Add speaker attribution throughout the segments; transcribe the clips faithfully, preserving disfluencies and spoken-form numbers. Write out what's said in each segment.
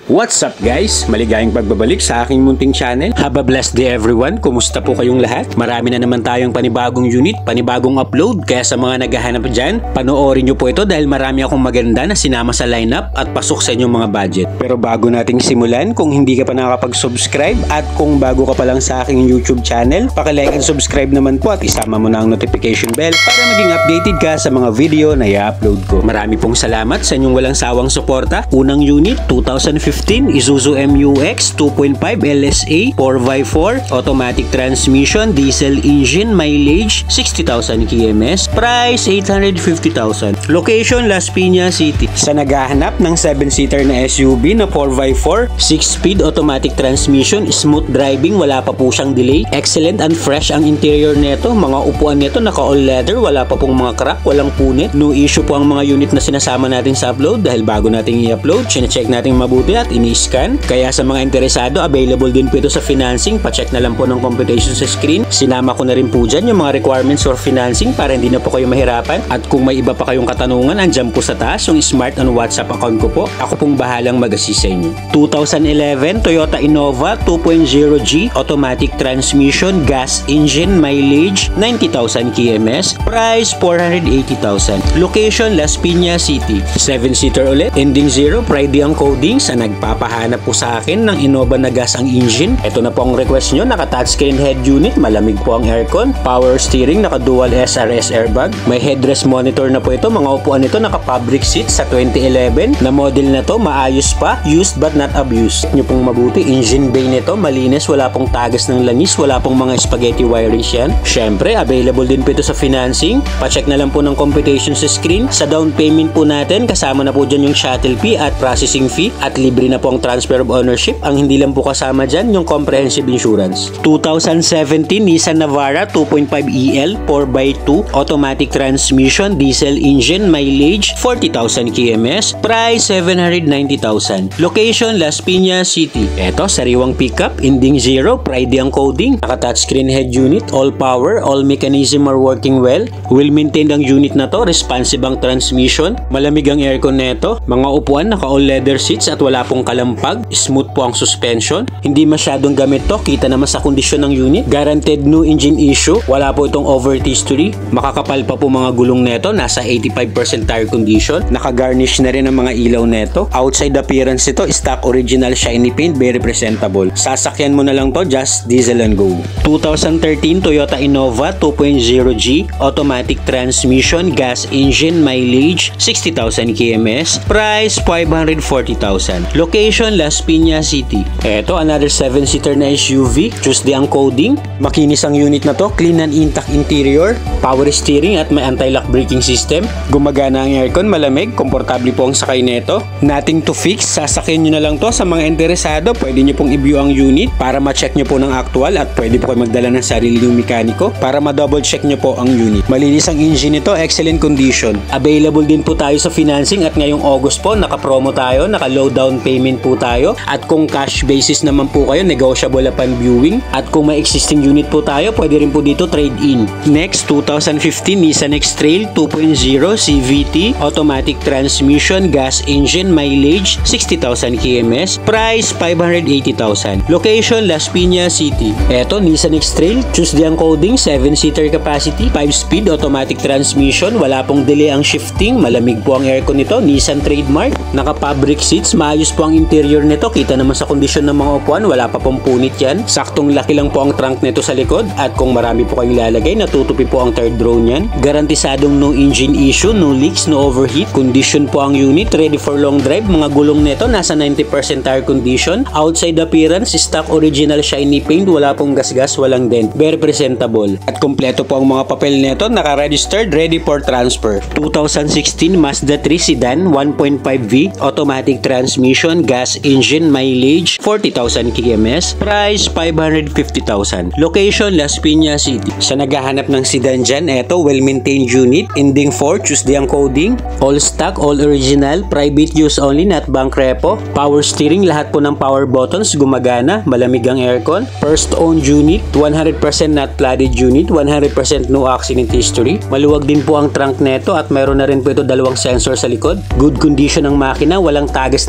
Speaker 1: What's up guys? Maligayang pagbabalik sa aking munting channel. Have a blessed day everyone. Kumusta po kayong lahat? Marami na naman tayong panibagong unit, panibagong upload. Kaya sa mga naghahanap dyan, panoorin nyo po ito dahil marami akong maganda na sinama sa lineup at pasok sa inyong mga budget. Pero bago nating simulan, kung hindi ka pa nakakapag-subscribe at kung bago ka pa lang sa aking YouTube channel, paki-like and subscribe naman po at isama mo na ang notification bell para maging updated ka sa mga video na i-upload ko. Marami pong salamat sa inyong walang sawang suporta. Unang unit, two thousand fifteen Isuzu M U X two point five L S A four by four automatic transmission, diesel engine, mileage sixty thousand kilometers, price eight hundred fifty thousand. Location Las Piñas City. Sa naghahanap ng seven seater na S U V na four by four, six speed automatic transmission, smooth driving, wala pa po siyang delay, excellent and fresh ang interior nito. Mga upuan nito naka all leather, wala pa pong mga crack, walang punit. No issue po ang mga unit na sinasama natin sa upload dahil bago natin i-upload, chine-check natin mabuti at ini-scan. Kaya sa mga interesado, available din po ito sa financing. Pa-check na lang po ng computation sa screen. Sinama ko na rin po dyan yung mga requirements for financing para hindi na po kayo mahirapan. At kung may iba pa kayong katanungan, andyan po sa taas yung smart and WhatsApp account ko po. Ako pong bahalang mag-assist sa inyo. two thousand eleven Toyota Innova two point oh G automatic transmission, gas engine, mileage ninety thousand kilometers, price four hundred eighty thousand. Location Las Piñas City. seven seater ulit, ending zero, Friday ang coding. Sa nagpapahanap po sa akin ng Innova na gas ang engine, ito na po ang request nyo. Naka touchscreen head unit, malamig po ang aircon, power steering, naka dual S R S airbag, may headrest monitor na po ito. Mga upuan nito naka fabric seats sa twenty eleven na model na to, maayos pa, used but not abused. Nyo pong mabuti, engine bay nito malinis, wala pong tagas ng langis, wala pong mga spaghetti wirings yan. Syempre, available din po ito sa financing. Pa-check na lang po ng computation sa screen. Sa down payment po natin, kasama na po dyan yung shuttle fee at processing fee at libre na po ang transfer of ownership. Ang hindi lang po kasama dyan yung comprehensive insurance. two thousand seventeen Nissan Navara two point five E L four by two automatic transmission, diesel engine, mileage forty thousand kilometers, price seven hundred ninety thousand. Location Las Piñas City. Eto, sariwang pickup, ending zero, Friday ang coding, naka touchscreen head unit, all power, all mechanism are working well, well maintained ang unit na to, responsive ang transmission, malamig ang aircon neto, mga upuan naka all leather seats at wala pong kalampag, smooth po ang suspension, hindi masyadong gamit to, kita naman sa kondisyon ng unit, guaranteed no engine issue, wala po itong overheat history, makakapal pa po mga gulong neto, nasa eighty-five percent tire condition, naka-garnish na rin ang mga ilaw neto, outside appearance ito, stock original shiny paint, very presentable. Sasakyan mo na lang to, just diesel and go. two thousand thirteen Toyota Innova two point oh G automatic transmission, gas engine, mileage sixty thousand kilometers, price five hundred forty thousand. Location Las Piñas City. Eto, another seven seater na S U V, Tuesday ang coding, makinis ang unit na to, clean and intact interior, power steering at may anti-lock braking system, gumagana ang aircon, malamig, komportable po ang sakay neto, nothing to fix. Sasakyan nyo na lang to. Sa mga interesado, pwede nyo pong i-view ang unit para ma-check nyo po ng actual at pwede po kayo magdala ng sarili yung mekaniko para ma-double check nyo po ang unit. Malinis ang engine nito, excellent condition. Available din po tayo sa financing at ngayong August po, naka-promo tayo, naka-low down payment po tayo at kung cash basis naman po kayo, negotiable upon viewing at kung may existing unit po tayo, pwede rin po dito trade-in. Next, two thousand fifteen Nissan X-Trail two point oh C V T automatic transmission, gas engine, mileage sixty thousand kilometers, price five hundred eighty thousand. Location Las Piñas City. Eto, Nissan X-Trail, Tuesday ang coding, seven seater capacity, five speed automatic transmission, wala pong delay ang shifting, malamig po ang aircon nito, Nissan trademark, naka-fabric seats, maayos po ang interior nito, kita naman sa kondisyon ng mga upuan, wala pa pong punit yan, saktong laki lang po ang trunk nito sa likod at kung marami po kayong lalagay, natutupi po ang third row niyan, garantisadong no engine issue, no leaks, no overheat, condition po ang unit, ready for long drive, mga gulong nito nasa ninety percent tire condition, outside appearance, stock original shiny paint, wala pong gasgas, walang dent, very presentable at kompleto po ang mga papel nito, naka-registered, ready for transfer. two thousand sixteen Mazda three sedan one point five V automatic transmission, gas engine, mileage forty thousand kilometers, price five hundred fifty thousand. Location Las Piñas City. Sa naghahanap ng sedan dyan, eto, well-maintained unit, ending four, Tuesday ang coding, all stock, all original, private use only, not bank repo, power steering, lahat po ng power buttons gumagana, malamig ang aircon, first owned unit, one hundred percent not flooded unit, one hundred percent no accident history, maluwag din po ang trunk neto at mayroon na rin po ito dalawang sensor sa likod, good condition ang makina, walang tagas ng langis,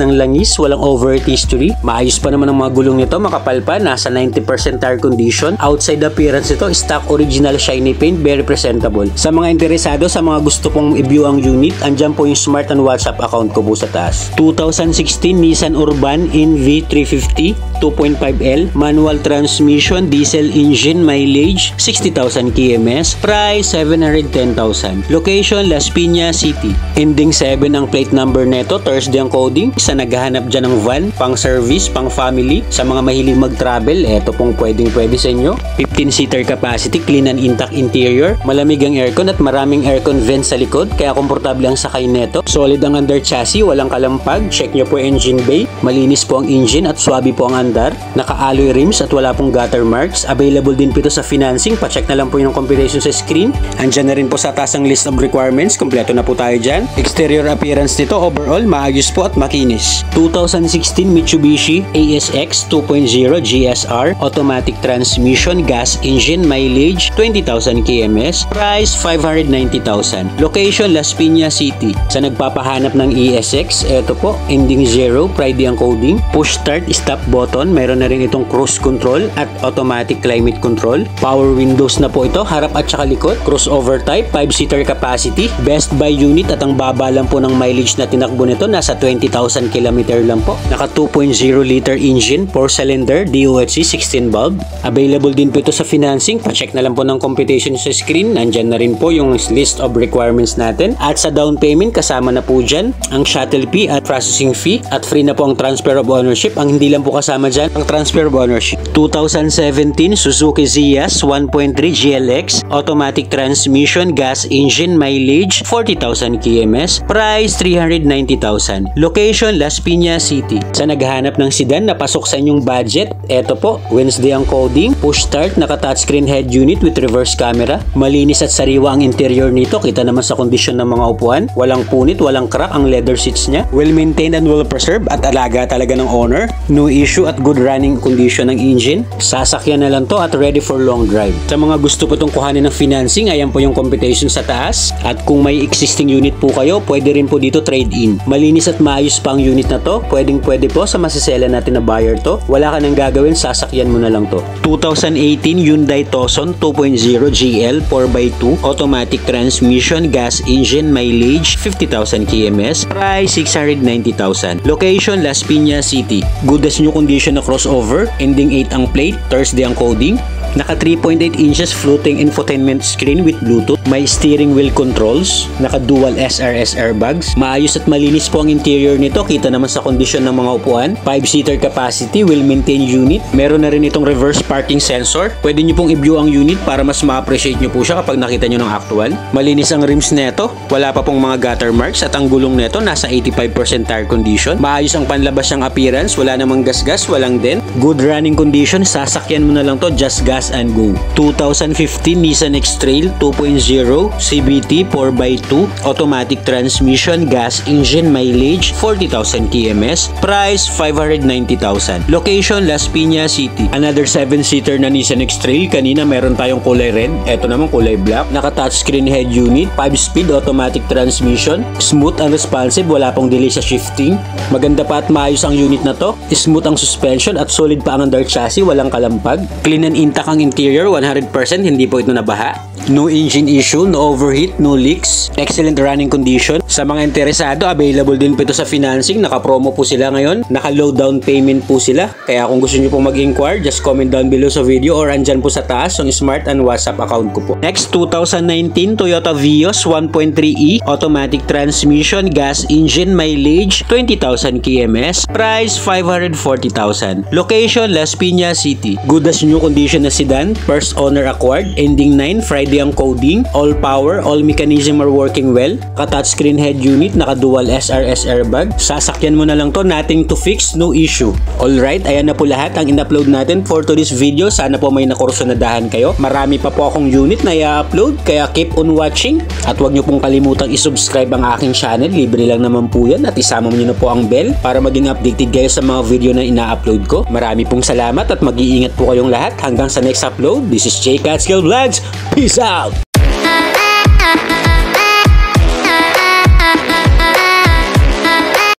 Speaker 1: malinis, walang overheat history. Maayos pa naman ang mga gulong nito, makapal pa, nasa ninety percent tire condition. Outside appearance nito, stock original shiny paint, very presentable. Sa mga interesado, sa mga gusto pong i-view ang unit, andyan po yung Smart and WhatsApp account ko po sa taas. twenty sixteen Nissan Urban in V three fifty, two point five L, manual transmission, diesel engine, mileage sixty thousand kilometers, price seven hundred ten thousand. Location Las Piñas City. Ending seven ang plate number neto, Thursday ang coding. Sa naghahanap dyan ng van, pang service, pang family, sa mga mahilig mag-travel, eto pong pwedeng pwede sa inyo. fifteen seater capacity, clean and intact interior, malamig ang aircon at maraming aircon vent sa likod, kaya komportable ang sakay neto. Solid ang under chassis, walang kalampag. Check nyo po engine bay, malinis po ang engine at swabe po ang andar. Naka-alloy rims at wala pong gutter marks. Available din po ito sa financing, pa-check na lang po yung computation sa screen. Andyan na rin po sa taas ang list of requirements, kompleto na po tayo dyan. Exterior appearance nito, overall, maayos po at makinis. twenty sixteen Mitsubishi A S X two point oh G S R, automatic transmission, gas engine, mileage twenty thousand kilometers, price five hundred ninety thousand. Location Las Piñas City. Sa nagpapahanap ng A S X, eto po, ending zero, Friday ang coding. Push start, stop button, mayroon na rin itong cruise control at automatic climate control. Power windows na po ito, harap at saka likod. Crossover type, five seater capacity, best buy unit at ang baba lang po ng mileage na tinakbo nito, nasa twenty thousand kilometer lang po. Naka two point oh liter engine, four cylinder, D O H C, sixteen valve. Available din po ito sa financing, pa-check na lang po ng computation sa screen. Nandyan na rin po yung list of requirements natin. At sa down payment, kasama na po dyan ang shuttle fee at processing fee at free na po ang transfer of ownership. Ang hindi lang po kasama dyan, ang transfer of ownership. twenty seventeen Suzuki Zias one point three G L X, automatic transmission, gas engine, mileage forty thousand kilometers, price three hundred ninety thousand. Location Las Piñas City. Sa naghahanap ng sedan na pasok sa inyong budget, eto po, Wednesday ang coding, push start, naka touchscreen head unit with reverse camera. Malinis at sariwa ang interior nito, kita naman sa kondisyon ng mga upuan. Walang punit, walang crack ang leather seats niya. Well maintained and well preserved at alaga talaga ng owner. No issue at good running condition ng engine. Sasakyan na lang to at ready for long drive. Sa mga gusto po itong kuhanin ng financing, ayan po yung computation sa taas. At kung may existing unit po kayo, pwede rin po dito trade-in. Malinis at maayos pa ang unit na to. Pwedeng pwede po sa masisela natin na buyer to. Wala ka nang gagawin, sasakyan mo na lang to. twenty eighteen Hyundai Tucson two point oh G L four by two, automatic transmission, gas engine, mileage fifty thousand kilometers, price six hundred ninety thousand. Location Las Piñas City. Good as new condition na crossover, ending eight ang plate, Thursday ang coding. Naka three point eight inches floating infotainment screen with Bluetooth. May steering wheel controls. Naka dual S R S airbags. Maayos at malinis po ang interior nito. Kita naman sa kondisyon ng mga upuan. five seater capacity, well maintained unit. Meron na rin itong reverse parking sensor. Pwede nyo pong i-view ang unit para mas ma-appreciate nyo po siya kapag nakita nyo ng actual. Malinis ang rims neto. Wala pa pong mga gutter marks at ang gulong neto nasa eighty-five percent tire condition. Maayos ang panlabas niyang appearance. Wala namang gas-gas, walang dent. Good running condition. Sasakyan mo na lang to, just gas and go. twenty fifteen Nissan X-Trail two point oh C V T four by two, automatic transmission, gas engine, mileage forty thousand kilometers, price five hundred ninety thousand. Location Las Piñas City. Another seven seater na Nissan X-Trail. Kanina meron tayong kulay red, eto naman kulay black. Naka touchscreen head unit, five speed automatic transmission, smooth and responsive, wala pong delay sa shifting. Maganda pa at maayos ang unit na to. Smooth ang suspension at solid pa ang under chassis, walang kalampag. Clean and intact ang interior, one hundred percent, hindi po ito nabaha. No engine issue, no overheat, no leaks. Excellent running condition. Sa mga interesado, available din po ito sa financing. Naka-promo po sila ngayon. Naka-low down payment po sila. Kaya kung gusto nyo pong mag-inquire, just comment down below sa video or andyan po sa taas yung Smart and WhatsApp account ko po. Next, twenty nineteen Toyota Vios one point three E, automatic transmission, gas engine, mileage twenty thousand kilometers, price five hundred forty thousand. Location Las Piñas City. Good as new condition na sedan, first owner acquired, ending nine, Friday ang coding, all power, all mechanism are working well. Ka-touchscreen head unit, naka-dual S R S airbag. Sasakyan mo na lang to, nothing to fix, no issue. Alright, ayan na po lahat ang in-upload natin for today's video. Sana po may nakursunadahan kayo. Marami pa po akong unit na i-upload, kaya keep on watching. At huwag nyo pong kalimutang i-subscribe ang aking channel. Libre lang naman po yan. At isama nyo na po ang bell para maging updated kayo sa mga video na ina-upload ko. Marami pong salamat at mag-iingat po kayong lahat. Hanggang sa next upload, this is J Catskill Vlogs. Peace out!